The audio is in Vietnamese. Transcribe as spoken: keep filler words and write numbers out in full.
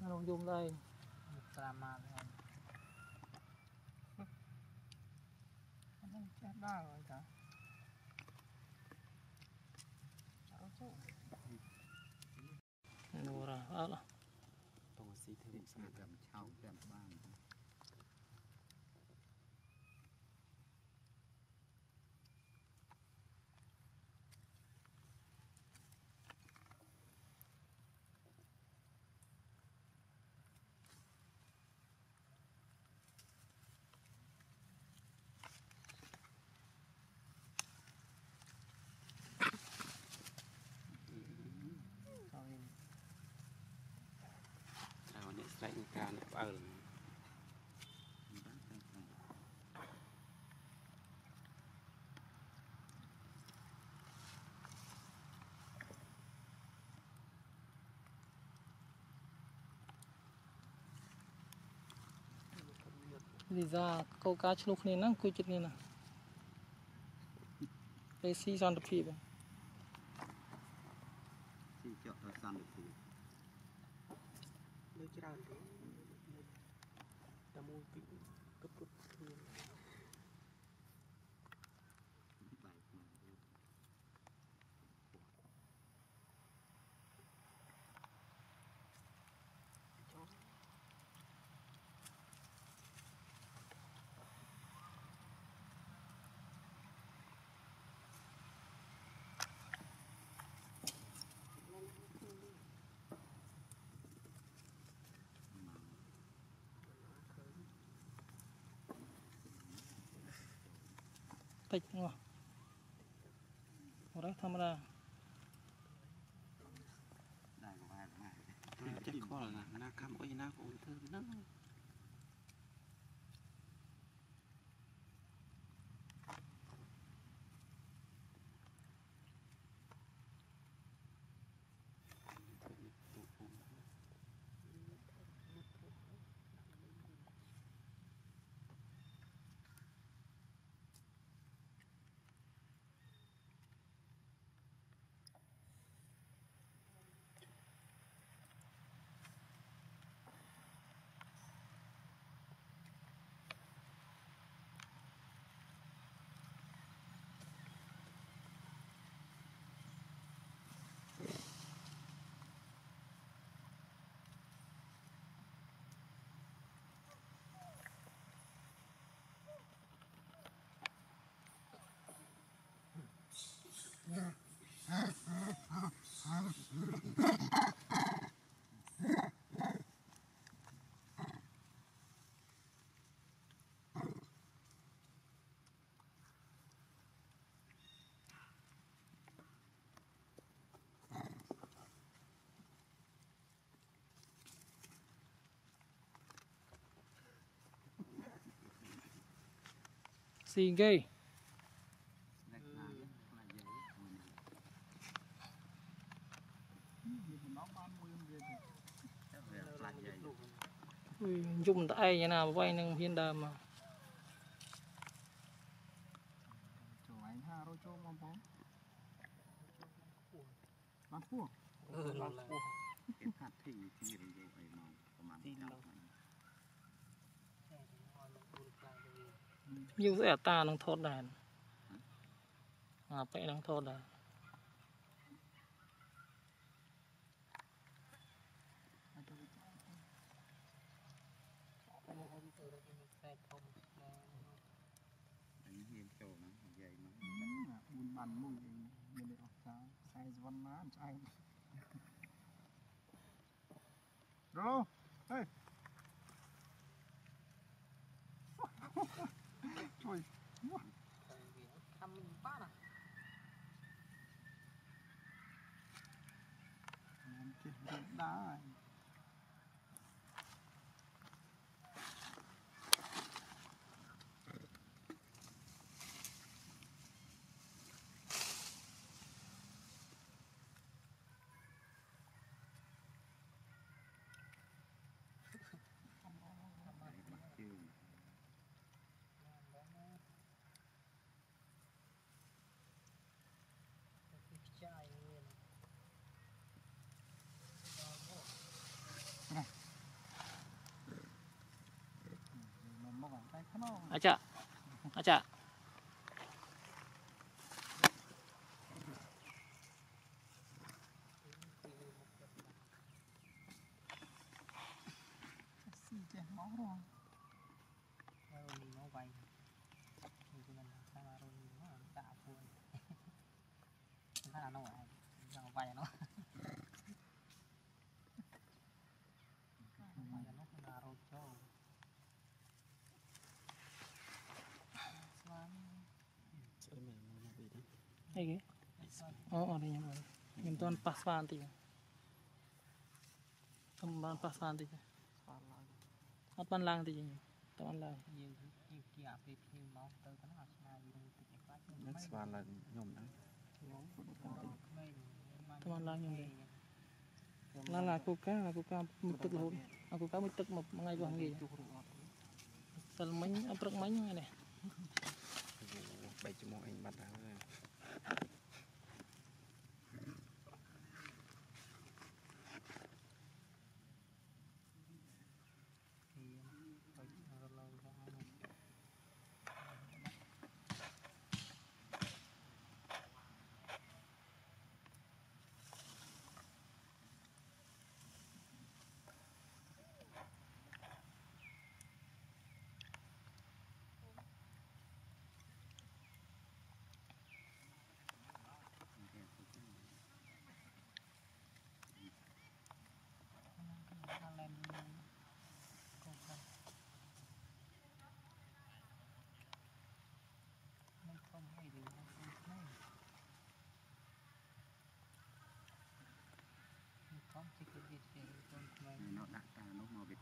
nó dùng đây drama này nó chết đa rồi cả nô ra ớt là tổ xí thêm sang cầm chảo cầm bang chào nè sạch ca nè ở đi ra câu cá chục này nó cùi chục này nè đây xí son tập phim xí chợ ở san được thì đưa ra thì ta mua cái cấp cấp tích đúng không? Một đấy tham gia đây có vài ngày chắc khó là na cam ơi na cũng thơm lắm xì ghê dùng tay như nào quay nâng hiên đàm mà chỗ anh ha rồi chỗ mong bóng bán cua ừ bán cua cái hạt thì thì rồi ấy mà có mà nhiều sẽ ta nông thôn đàn à phải nông thôn đàn anh hiền chỗ nó dày mà buôn bán mùng mình để học sao sai văn má anh rồi hey trời thăm bát à làm chuyện đá này chai nguyên อาจารย์อาจารย์ស៊ីចេះមករង rồi nó vay thì cái này sao mà rồi nó đã buồn nó là nó lại nó vay nó vay nó không là rồi cho ស្អីមែនមកពីនេះអីគេអូអត់ខ្ញុំខ្ញុំតន់ប៉ះស្វាបន្តិចខ្ញុំបានប៉ះស្វាបន្តិចស្វាឡើងអត់បានឡើងតិចខ្ញុំតន់ឡើង nhiều nhiều kia à về phim nó tới cái nào mà nhiều thì cái phát នឹងស្វាឡើងខ្ញុំហ្នឹងខ្ញុំពុទ្ធ mấy តន់ឡើងខ្ញុំទេឡើងឡាគូកាឡាគូកាមួយទឹករហូតអាគូកាមួយទឹកមួយថ្ងៃរបស់ងាយជុះរូបអត់សិលមិញអត់ព្រឹកមិញហ្នឹងនេះបែកចំហអញបាត់ហើយ thì tôi lâu lâu ra lên công khai nó không hay thì nó không hay nó có chỉ cái gì thì con nóដាក់តានោះមកវា